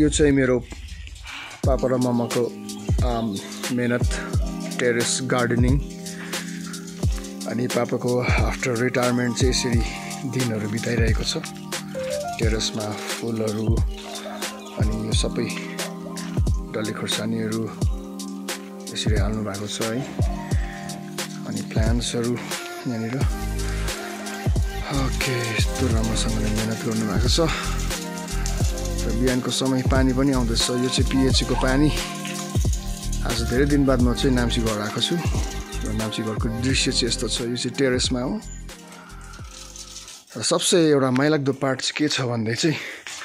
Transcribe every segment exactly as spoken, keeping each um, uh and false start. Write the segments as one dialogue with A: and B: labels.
A: यो चाहिँ मेरो पापा र मम्माको मेहनत टेरेस गार्डनिङ अनि पापाको आफ्टर रिटायरमेन्ट चाहिँ यसरी दिनहरू बिताइरहेको छ टेरेसमा फुलहरू अनि यो सबै डल्ले खोर्सानीहरू यसरी हाल्नु भएको छ है अनि प्लान्ट्सहरू यहाँनिर ओके यस्तो राम्रोसँगले मेहनत गर्नु भएको छ र बिहानको समय पानी पनि आउँदैछ यो चाहिँ पिएचईको पानी आज धेरै दिन बाद म चाहिँ नाम्ची घर आएको छु र नाम्ची घरको दृश्य चाहिँ यस्तो छ यो चाहिँ टेरेसमा हो र सबसे एउटा माइलाग्दो पार्ट चाहिँ के छ भन्दै चाहिँ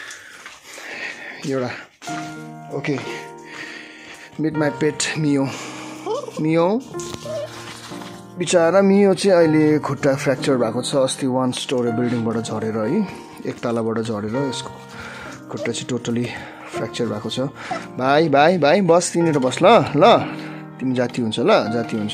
A: एउटा ओके मिट माई पेट मियो मियो बिचरा मियो चाहिँ अहिले खुट्टा फ्र्याक्चर भएको छ अस्ति वान स्टोरी बिल्डिङबाट झरेर है एक तलाबाट झरेर यसको खुट्टा चाहिँ टोटली फ्र्याक्चर भएको छ भाइ भाइ भाइ बस तिनीहरू बस ल ल तिमी जाति हुन्छ ल जाति हुन्छ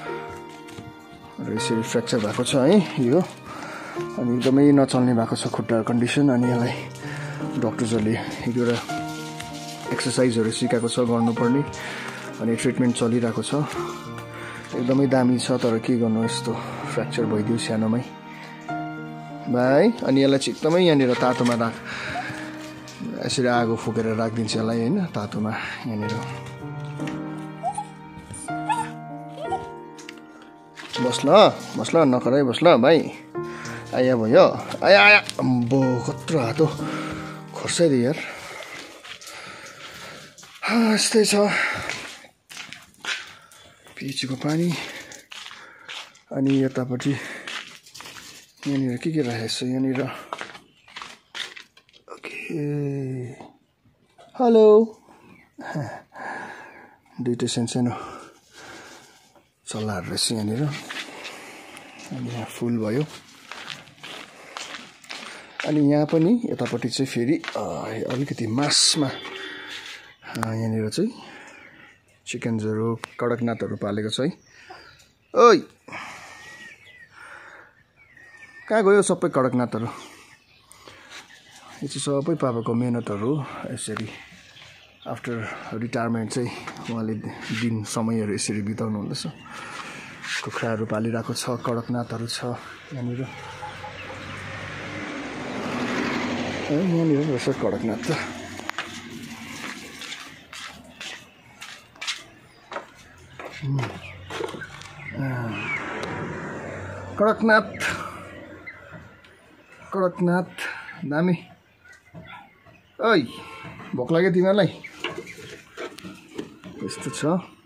A: र यसरी फ्र्याक्चर भएको छ है यो अनि एकदमै नचल्ने भएको छ खुट्टा कन्डिसन अनि यसलाई डक्टर्सहरूले एउटा एक्सर्साइजहरू सिकाएको छ गर्नुपर्ने अनि ट्रिटमेन्ट चलिरहेको छ एकदमै दामी छ तर के गर्नु यस्तो फ्र्याक्चर भइदियो सानोमै भाइ अनि यसलाई चाहिँ एकदमै यहाँनिर तातोमा राख यसरी आगो फुकेर राखिदिन्छ यसलाई होइन तातोमा यहाँनिर बस ल बस ल नखराइ बस ल भाइ आया भयो आया आया अम्बो कत्रो हातो खोर्साइदियो यार यस्तै छ पिएचईको पानी अनि यतापट्टि यहाँनिर के के राखेको छ यहाँनिर ओके हेलो दुइटै सानो चल्लाहरू रहेछ यहाँनिर अनि यहाँ फुल भयो अनि यहाँ पनि यतापट्टि चाहिँ फेरि अलिकति मासमा यहाँनिर चाहिँ चिकन्सहरू कडकनाथहरू पालेको छ है ओइ कहाँ गयो सबै कडकनाथहरू यो चाहिँ सबै पापाको मेहनतहरू यसरी आफ्टर रिटायरमेन्ट चाहिँ उहाँले दिन समयहरू यसरी बिताउनु हुँदैछ कुखुराहरू पालिरहेको छ कडकनाथहरू छ यहाँनिर यहाँनिर रहेछ कडकनाथ त कडकनाथ कडकनाथ दामी ओइ भोक लाग्यो तिमीहरूलाई यस्तो छ